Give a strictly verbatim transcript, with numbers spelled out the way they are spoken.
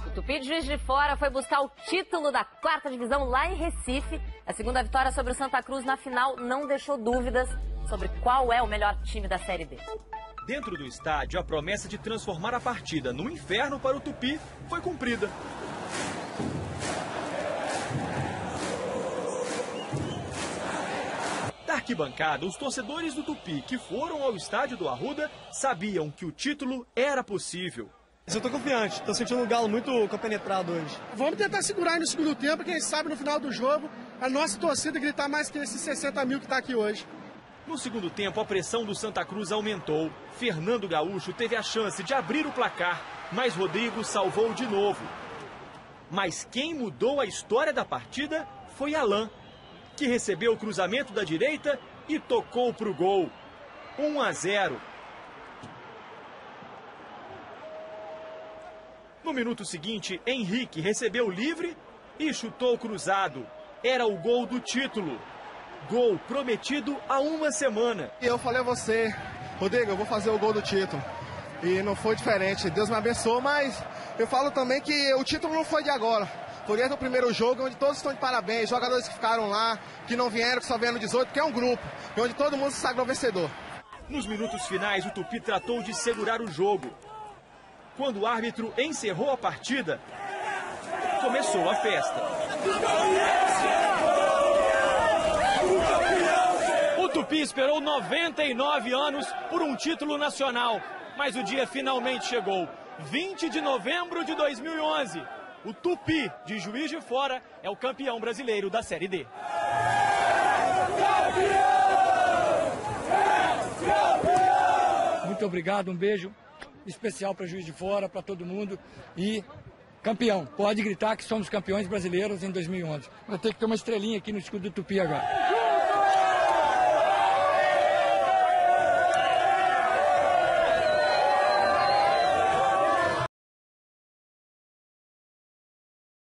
O Tupi de Juiz de Fora foi buscar o título da quarta divisão lá em Recife. A segunda vitória sobre o Santa Cruz na final não deixou dúvidas sobre qual é o melhor time da Série D. Dentro do estádio, a promessa de transformar a partida no inferno para o Tupi foi cumprida. Da arquibancada, os torcedores do Tupi que foram ao estádio do Arruda sabiam que o título era possível. Eu tô confiante, tô sentindo o Galo muito compenetrado hoje. Vamos tentar segurar aí no segundo tempo, quem sabe no final do jogo a nossa torcida gritar mais que esses sessenta mil que tá aqui hoje. No segundo tempo, a pressão do Santa Cruz aumentou. Fernando Gaúcho teve a chance de abrir o placar, mas Rodrigo salvou de novo. Mas quem mudou a história da partida foi Alain, que recebeu o cruzamento da direita e tocou pro gol. um a zero. No minuto seguinte, Henrique recebeu livre e chutou cruzado. Era o gol do título. Gol prometido há uma semana. Eu falei a você, Rodrigo, eu vou fazer o gol do título. E não foi diferente. Deus me abençoou, mas eu falo também que o título não foi de agora. Foi desde o primeiro jogo, onde todos estão de parabéns. Jogadores que ficaram lá, que não vieram, que só vieram no dezoito, porque é um grupo. E onde todo mundo se sagrou vencedor. Nos minutos finais, o Tupi tratou de segurar o jogo. Quando o árbitro encerrou a partida, começou a festa. O Tupi esperou noventa e nove anos por um título nacional, mas o dia finalmente chegou. vinte de novembro de dois mil e onze. O Tupi de Juiz de Fora é o campeão brasileiro da Série D. Muito obrigado, um beijo especial para Juiz de Fora, para todo mundo e campeão. Pode gritar que somos campeões brasileiros em dois mil e onze. Vai ter que ter uma estrelinha aqui no escudo do Tupi agora.